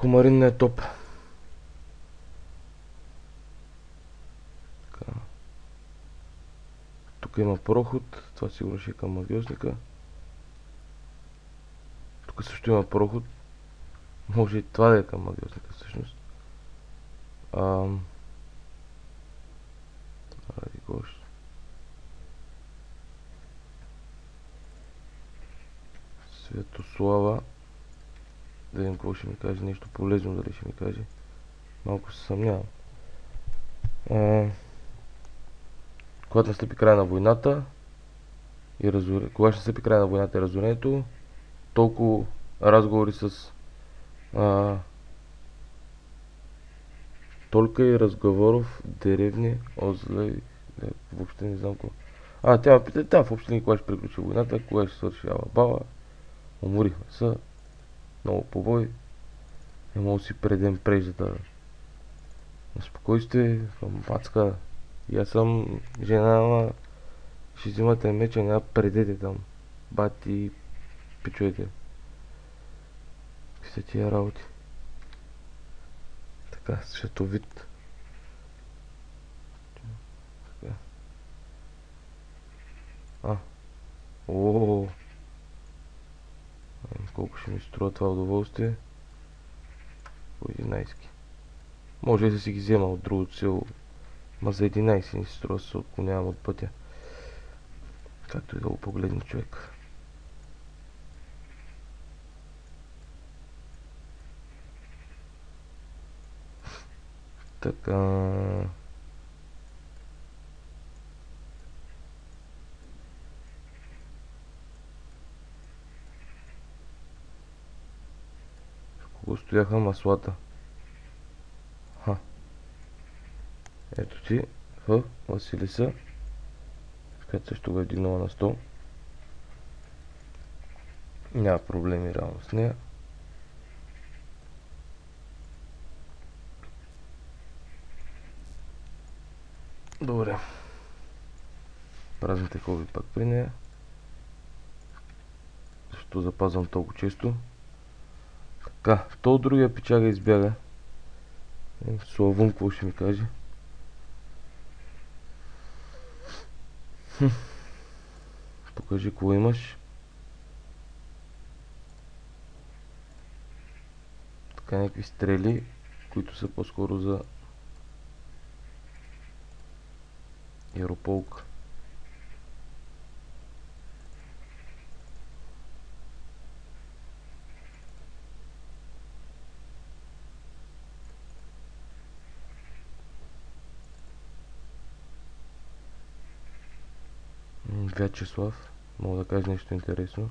комаринния топ. Така. Тук има проход, това сигурно ще е към магиосника. Тук също има проход. Може и това да е към магиосника всъщност. Ради гош. Светослава. Да видим какво ще ми каже, нещо полезно дали ще ми каже. Малко се съмнявам. Когато настъпи края на войната и кога ще настъпи края на войната и разорението, толкова разговори с Толка и разговоров деревни Озле. Въобще не знам какво. Тя ме пита, да, въобще кога ще приключи войната, кога ще свърши баба. Уморихме се. Много побой. Не мога да си предем преждата на спокойствие, мацка. И аз съм жена, ама ще взимате меча, няма предете там. Бати, пичуете. Какви са тия работи? Така, световид. Така. Ооо. Колко ще ми струва това удоволствие? По 11. Може да си ги взема от другото село. Ма за 11 ни се струва, се отклонявам от пътя. Както и да го погледне човек. Така. Кого стояха маслата? Ето ти в Василиса. Където също го е дигнала на стол. Няма проблеми реално с нея. Добре. Празните хоби пак при нея. Защо запазвам толкова често. Така, то от другия печага избяга. Славун, какво ще ми каже? Покажи какво имаш. Така, някакви стрели, които са по-скоро за ярополк. Вячеслав, мога да кажа нещо интересно.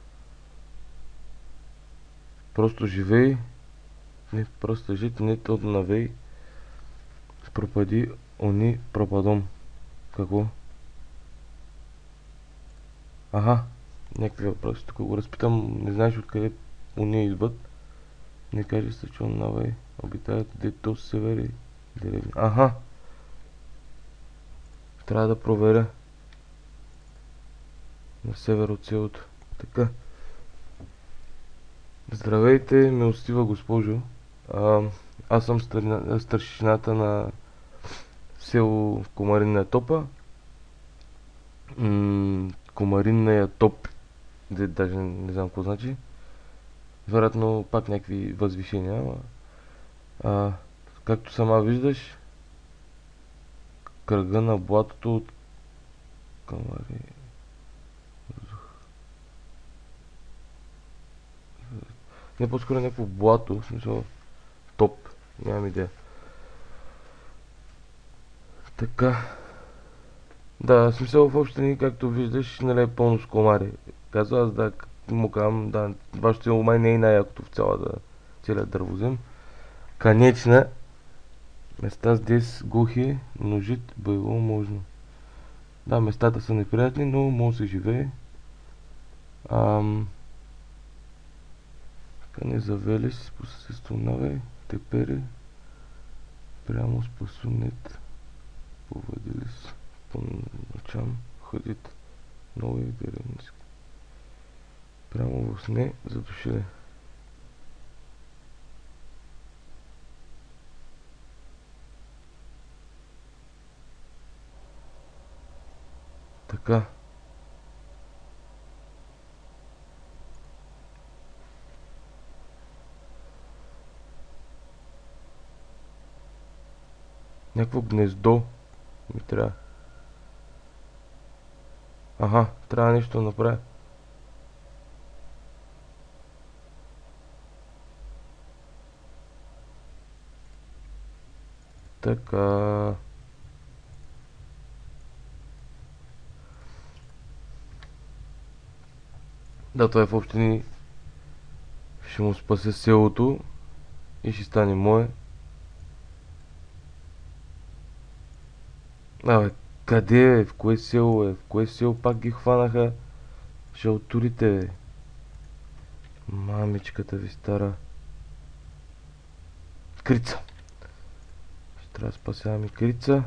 Просто живей, не просто жити, не тот навей. Пропади, они пропадом. Какво? Някакви въпроси. Тук го разпитам, не знаеш откъде уния идват. Не кажи се, че он навей обитаят дето с севери деревни. Трябва да проверя. На север от селото. Така. Здравейте, милостива госпожо. Аз съм старшината на село Комаринна топа. Комаринния топ. Даже не знам какво значи. Вероятно пак някакви възвишения. Както сама виждаш, кръга на блатото от Камари. Не, по-скоро някакво блато, в смисъл топ, нямам идея. Така. Да, в смисъл в общини, както виждаш, нали е пълно с комари. Казва аз да му казвам, да, вашето май не е най-якото в целият дървозем. Конечна. Места здесь глухи, но жить било можно. Да, местата са неприятни, но може да се живее. Не завели си по съседство навей, тепери прямо спасунет, повадили се по ночам, ходит нови деревниски. Прямо в сне задушили. Така. Някакво гнездо ми трябва. Аха, трябва нещо да направя. Така. Да, това е в общини. Ще му спася селото и ще стане мое. Абе, къде е? В кое село е? В кое село пак ги хванаха жълтурите, бе? Мамичката ви стара. Крица. Ще трябва да спасявам и Крица.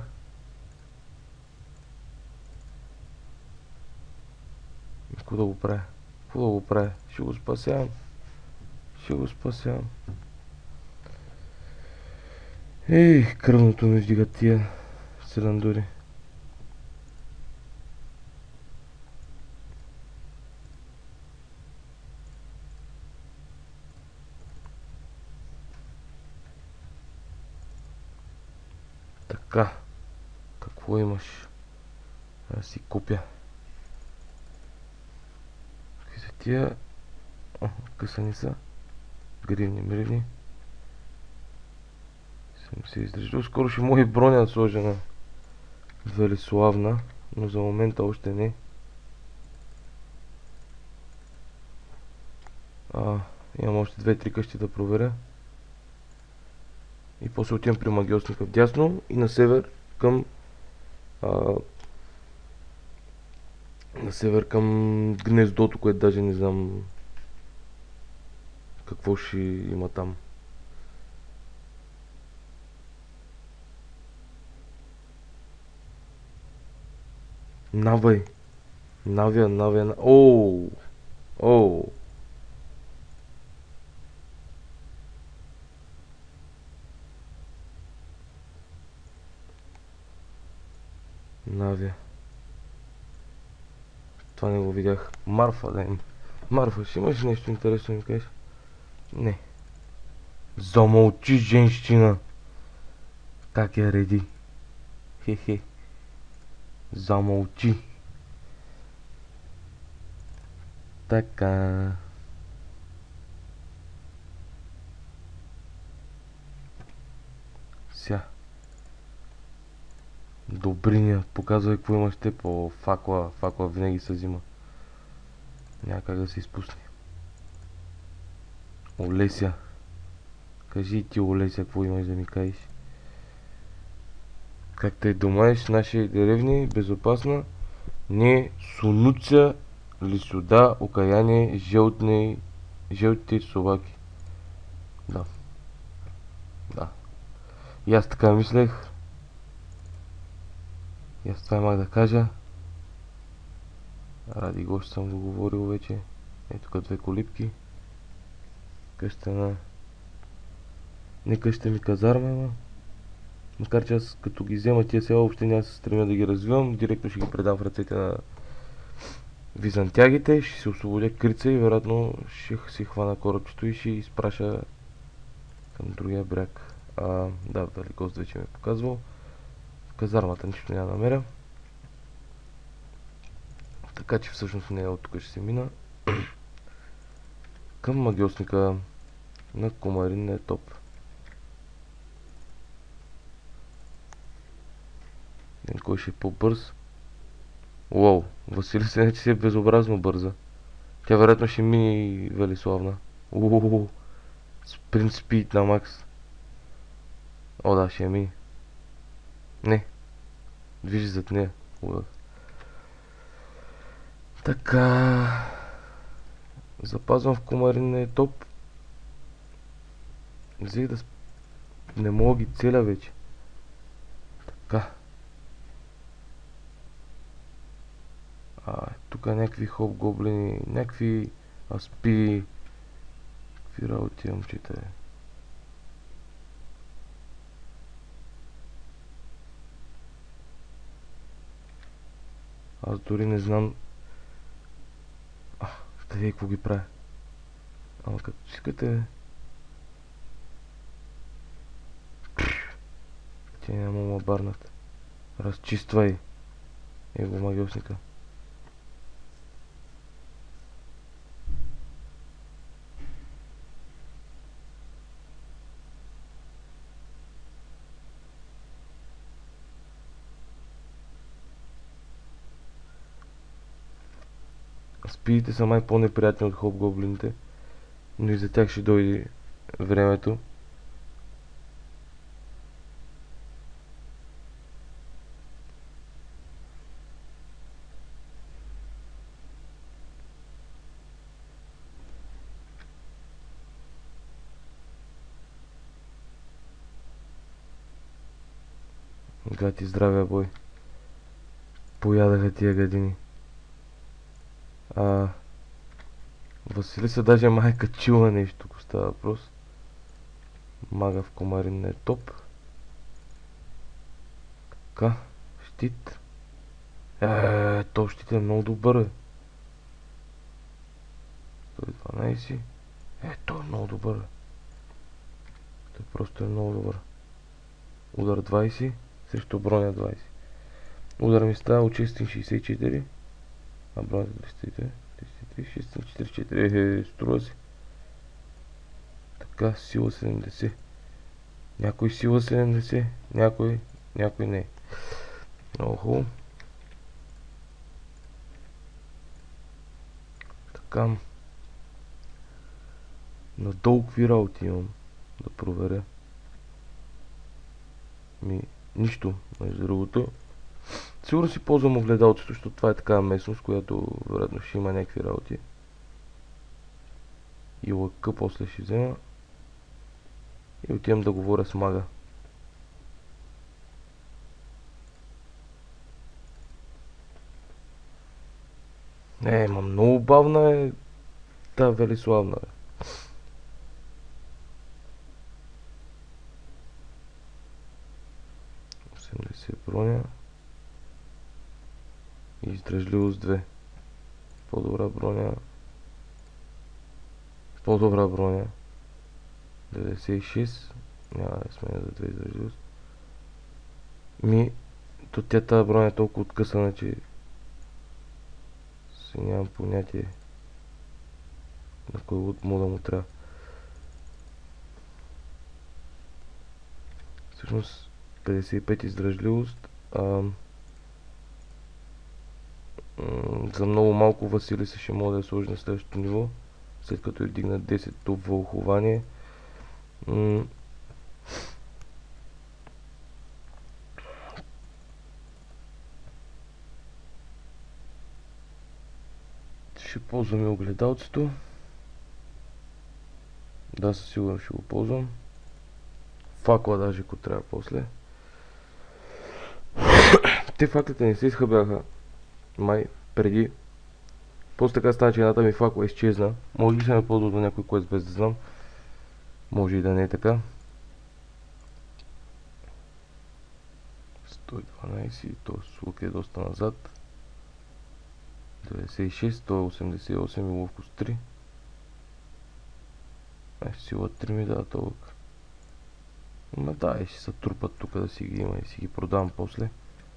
Какво да го правя? Какво да го правя? Ще го спасявам. Ще го спасявам. Ей, кръвното ми вдига тия селандури. Така. Какво имаш? Да си купя. Какви са тия? Късани са. Гривни, мривни. Съм се издържал. Скоро ще може броня да сложа на Велиславна, но за момента още не. Имам още 2-3 къщи да проверя. И после отивам при магиосника вдясно и на север към гнездото, което даже не знам какво ще има там. Навай. Навя. Оу! Навя. Това не го видях. Марфа, да им. Марфа, ще имаш нещо интересно ми кажеш? Не. Замълчи, женщина. Как я реди? Хе-хе. Замълчи. Така. Ся. Добриня. Показвай какво имаш те по факла. Факла винаги се взима. Няма как да се изпусне. Олеся. Кажи и ти, Олеся, какво имаш да ми кажеш? Как те думаеш, наши деревни, безопасна, не сунуца ли сюда, окаяние, жълтите собаки. Да. И аз така мислех. И аз това имах да кажа. Ради го, ще съм го говорил вече. Ето тук 2 колипки. Къща на... Не къща ми, казарма, ама. Макар че аз като ги взема тия села, въобще няма се стремя да ги развивам. Директно ще ги предам в ръцете на византягите. Ще се освободя Крица и вероятно ще си хвана корабчето и ще изпраша към другия бряг. Да, Великост вече ми е показвал. В казармата нищо няма да намеря. Така че всъщност не е от тук ще се мина. Към магиосника на Комаринния топ. Кой ще е по-бърз? Уау, Василиса не че си е безобразно бърза. Тя вероятно ще мини Велиславна. Спринт спид на макс. О, да, ще я мини. Не. Движи зад нея. Така. Запазвам в Комаринния топ. Взех да... Не мога ги целя вече. Така. Тук някакви хоп-гоблини, някакви аспи. Какви работи, момчета, бе. Аз дори не знам... Ще видя какво ги правя. Ама като искате... Те няма ма барнат. Разчиствай. Его магиосника. Спиите са май по-неприятни от хобгоблините, но и за тях ще дойде времето. Гати здравия бой. Поядаха тия гадини. Василиса даже май качила нещо, ако става въпрос. Магав комарин не е топ. Така, щит. То щит е много добър, 112. Той е много добър. Той просто е много добър. Удар 20 срещу броня 20. Удар ми става от 664. А броня 300. 644, струва си. Така, сила 70. Някой сила 70, някой не. Много хубаво. Така. Надолу какви работи имам да проверя. Нищо, между другото. Сигурно си ползвам огледалцето, защото това е такава местност, която вероятно ще има някакви работи. И лъка после ще взема. И отивам да говоря с мага. Ма много бавна е та Велиславна. 80 броня. И издръжливост 2. По-добра броня. 96. Няма да сменя за 2 издръжливост. То тя тази броня е толкова откъсана, че си нямам понятие на кой лут му да му трябва. Всъщност 55 издръжливост. За много малко Василиса ще мога да я сложи на следващото ниво, след като я дигна 10-то вълхование. Ще ползваме огледалцето. Да, със сигурност ще го ползвам. Факла даже, ако трябва после. Те факлите не се изхъбяха май преди. После така стана, че едната ми факла изчезна. Може би съм я ползвал до някой квест, без да знам. Може и да не е така. 112, т.е. лук е доста назад. 96, 188 и ловкост 3. Сила 3 ми дава този лук. Да, ще се трупат тук да си ги има и си ги продавам после.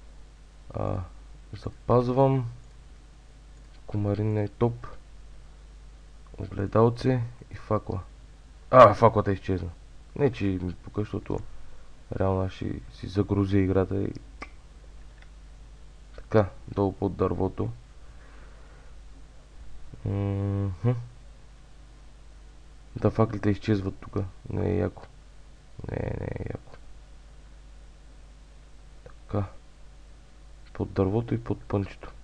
Запазвам. Комарин е топ. Огледалце и факла. Факлата изчезна. Не, че ми пука, защото реално ще си загрузя играта и... Така, долу под дървото. Да, факлите изчезват тук. Не е яко. Не е яко. Така. Под дървото и под пънчето.